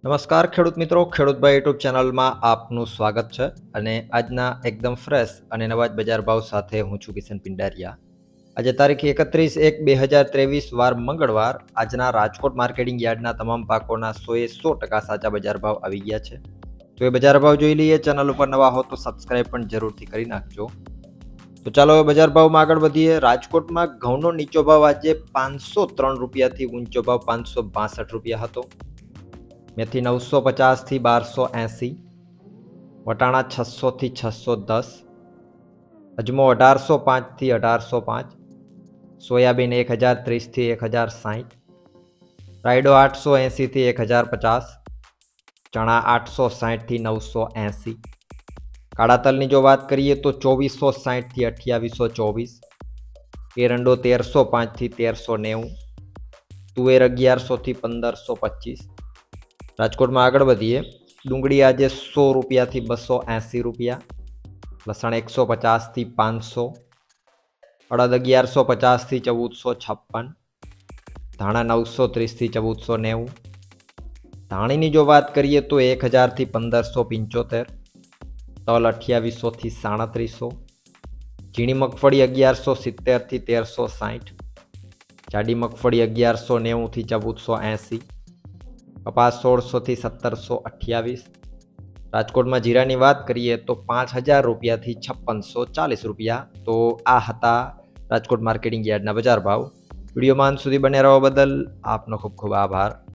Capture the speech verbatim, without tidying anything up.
નમસ્કાર ખેડૂત મિત્રો, ખેડૂતભાઈ યુટ્યુબ ચેનલમાં આપનું સ્વાગત છે અને આજના એકદમ ફ્રેશ અને નવા જ બજાર ભાવ સાથે હું છું કિશન પિંડારિયા। આજે તારીખ એકત્રીસ એક બે હજાર ત્રેવીસ વાર મંગળવાર આજના રાજકોટ માર્કેટિંગ યાર્ડના તમામ પાકોના સો એ સો ટકા સાચા બજાર ભાવ આવી ગયા છે। તો એ બજાર ભાવ જોઈ લઈએ। ચેનલ ઉપર નવા હો તો સબસ્ક્રાઇબ પણ જરૂરથી કરી નાખજો। તો ચાલો બજાર ભાવમાં આગળ વધીએ। રાજકોટમાં ઘઉંનો નીચો ભાવ આજે પાંચસો ત્રણ રૂપિયાથી ઊંચો ભાવ પાંચસો બાસઠ રૂપિયા હતો। मेथी नौ सौ पचास थी बार सौ एसी, वटाणा छसो थी छसो दस, अजमो अठार सौ पाँच थी अठार सौ पाँच, सोयाबीन एक हज़ार तीस थी एक हज़ार साठ, रायडो आठ सौ एसी थी एक हज़ार पचास, चना आठ सौ साठ थी नौ सौ एसी, काड़ा तल की जो बात करिए तो चौबीस सौ साठ थी अठयावीस सौ चौबीस, एरंडो तेर सौ पाँच थी तेर सौ नेव, तुवेर अगियार सौ थी पंदर सौ पच्चीस। राजकोट में आगळ वधीए। डूंगળી आज सौ रुपया थी बसो एसी रुपया, लसण एक सौ पचास थी पाँच सौ, अड़द अगियार सौ पचास थी चौदह सौ छप्पन, धाणा नौ सौ तीस थी चौदह सौ नेव, धाणी की जो बात करिए तो एक हज़ार थी पंदर सौ पिंचोतेर, तल अठयावीस सौ थी साड़ीस सौ, झीणी मगफड़ी अगियार सौ सित्तेर थी तेर सौ साठ, जाडी मगफड़ी अगियार सौ नेव थी चौदह सौ एसी, कपास सोल सौ थी सत्तर सौ अठयावीस। राजकोट में जीरा की बात करिए तो पांच हज़ार रुपया थी छप्पन सौ चालीस रुपया। तो आ हता राजकोट मार्केटिंग यार्डना बजार भाव। वीडियो में अंत सुधी बने रहवा बदल आपनो खूब खूब आभार।